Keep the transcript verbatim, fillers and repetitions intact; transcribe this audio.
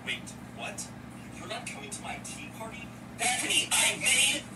Wait, what? You're not coming to my tea party? Bethany, I made